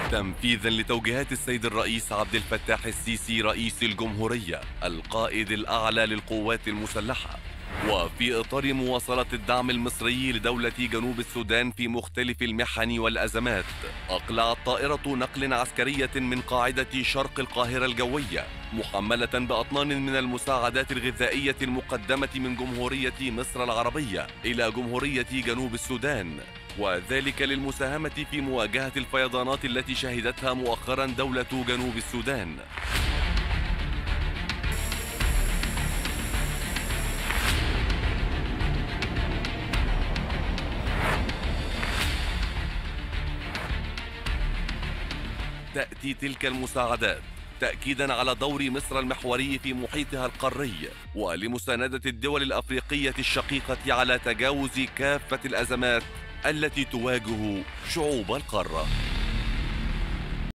تنفيذا لتوجيهات السيد الرئيس عبد الفتاح السيسي رئيس الجمهورية القائد الأعلى للقوات المسلحة، وفي إطار مواصلة الدعم المصري لدولة جنوب السودان في مختلف المحن والأزمات، أقلعت طائرة نقل عسكرية من قاعدة شرق القاهرة الجوية محملة بأطنان من المساعدات الغذائية المقدمة من جمهورية مصر العربية إلى جمهورية جنوب السودان، وذلك للمساهمة في مواجهة الفيضانات التي شهدتها مؤخرا دولة جنوب السودان. تأتي تلك المساعدات تأكيداً على دور مصر المحوري في محيطها القاري، ولمساندة الدول الأفريقية الشقيقة على تجاوز كافة الأزمات التي تواجه شعوب القارة.